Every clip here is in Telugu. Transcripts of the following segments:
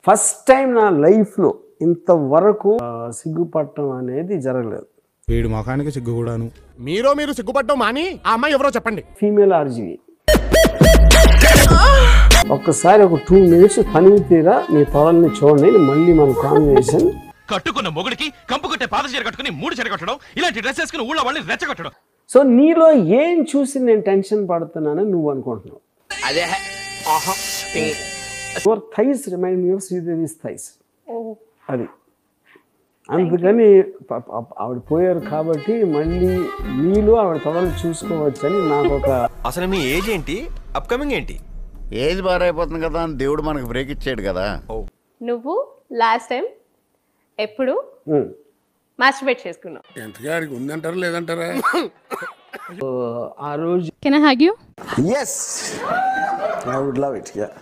ఫస్ట్ టైం నా లైఫ్లో ఇంతవరకు సిగ్గుపడటం అనేది జరగలేదు. వీడి ముఖానికి సిగ్గు కూడాను. మీరు సిగ్గుపడటం మాని ఆ అమ్మాయి ఎవరో చెప్పండి. Female RGV. ఒక్కసారి ఒక 2 minutes పని తీరా నీ తొడల్ని చూడండి, మళ్ళీ మన కాంబినేషన్. కట్టుకున్న మొగుడికి కంపు కొట్టే పాత చీర కట్టుకుని 3 చీర కట్టడం, ఇలాంటి డ్రెస్ వేసుకుని ఊళ్ళో వాళ్ళని రెచ్చగొట్టడం. సో నీలో ఏం చూసి నేను టెన్షన్ పడుతున్నానని నువ్వు అనుకుంటున్నావు. Your thighs remind me of Sridevi's thighs. అది అందుకని ఆవిడ పోయారు కాబట్టి మళ్ళీ నీలో ఆవిడ తొడలు చూసుకోవచ్చని నాకు ఒక. అసలు మీ ఏజ్ ఏంటి, అప్కమింగ్ ఏంటి? ఏజ్ బాగా అయిపోతుంది కదా అని దేవుడు మనకు బ్రేక్ ఇచ్చాడు కదా. నువ్వు లాస్ట్ టైం ఎప్పుడు మాస్టర్బేట్ చేసుకున్నావు? ఎంతగాడికి ఉందంటారా లేదంటారా? ఆ రోజు can I hug you? yes I would love it. yeah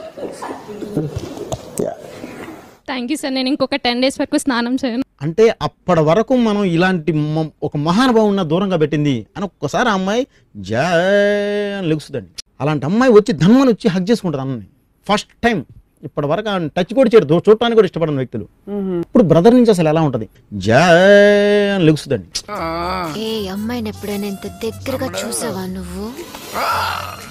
thank you sir. నేను ఇంకొక 10 days వరకు స్నానం చేయను. అంటే అప్పటి వరకు మనం ఇలాంటి ఒక మహానుభావున్న దూరంగా పెట్టింది అని ఒక్కసారి ఆ అమ్మాయి జా అని లెగుస్తుందండి. అలాంటి అమ్మాయి వచ్చి ధన్మని వచ్చి హగ్ చేసుకుంటుంది అన్నని ఫస్ట్ టైం. ఇప్పటి వరకు టచ్ కూడా చేయడు, చూడటానికి కూడా ఇష్టపడిన వ్యక్తులు. ఇప్పుడు బ్రదర్ నుంచి అసలు ఎలా ఉంటది, జా అని లెగుస్తుందండి. ఏ అమ్మాయిని ఎప్పుడైనా ఇంత దగ్గరగా చూసావా నువ్వు?